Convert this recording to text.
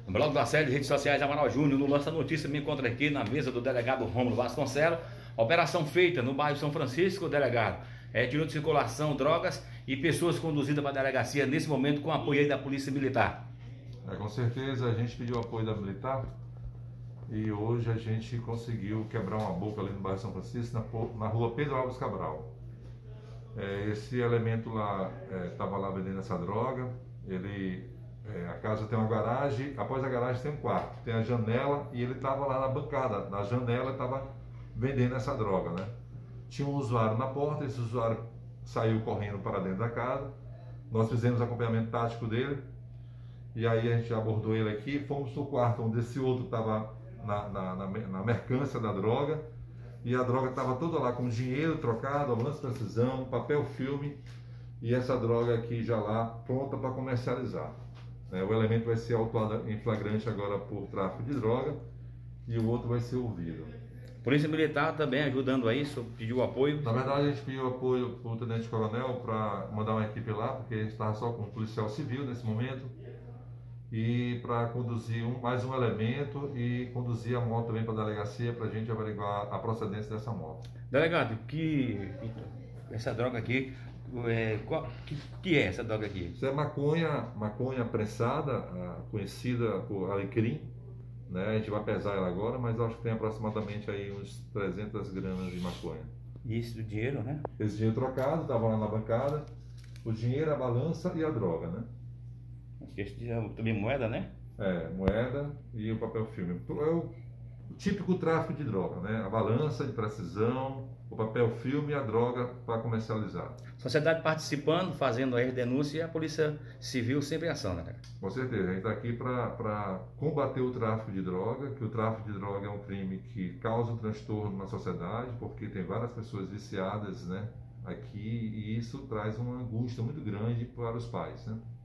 No blog do Assédio, redes sociais, Amaral Júnior, no Lança Notícia, me encontro aqui na mesa do delegado Rômulo Vasconcelos. Operação feita no bairro São Francisco, delegado. Tirou de circulação drogas e pessoas conduzidas para a delegacia nesse momento com apoio aí da Polícia Militar. Com certeza a gente pediu apoio da Militar e hoje a gente conseguiu quebrar uma boca ali no bairro São Francisco, na rua Pedro Alves Cabral. Esse elemento lá estava lá vendendo essa droga. A casa tem uma garagem, após a garagem tem um quarto, tem a janela e ele estava lá na bancada, na janela estava vendendo essa droga, né? Tinha um usuário na porta, esse usuário saiu correndo para dentro da casa, nós fizemos acompanhamento tático dele e aí a gente abordou ele aqui, fomos no quarto onde esse outro estava na mercância da droga e a droga estava toda lá com dinheiro trocado, avanço de precisão, papel filme e essa droga aqui já lá pronta para comercializar. O elemento vai ser autuado em flagrante agora por tráfico de droga e o outro vai ser ouvido. Polícia Militar também ajudando a isso, pediu apoio? Na verdade a gente pediu apoio para o Tenente Coronel para mandar uma equipe lá, porque a gente estava só com um policial civil nesse momento e para conduzir mais um elemento e conduzir a moto também para a delegacia para a gente averiguar a procedência dessa moto. Delegado, essa droga aqui, que é essa droga aqui? Isso é maconha prensada, conhecida por alecrim, né? A gente vai pesar ela agora, mas acho que tem aproximadamente aí uns 300 gramas de maconha. E isso do dinheiro, né? Esse dinheiro trocado, estava lá na bancada, o dinheiro, a balança e a droga, né? Esse é também moeda, né? Moeda e o papel filme. É o típico tráfico de droga, né? A balança de precisão, o papel filme e a droga para comercializar. Sociedade participando, fazendo aí denúncia e a Polícia Civil sempre em ação, né? Com certeza, a gente está aqui para combater o tráfico de droga, que o tráfico de droga é um crime que causa um transtorno na sociedade, porque tem várias pessoas viciadas, né, aqui, e isso traz uma angústia muito grande para os pais, né?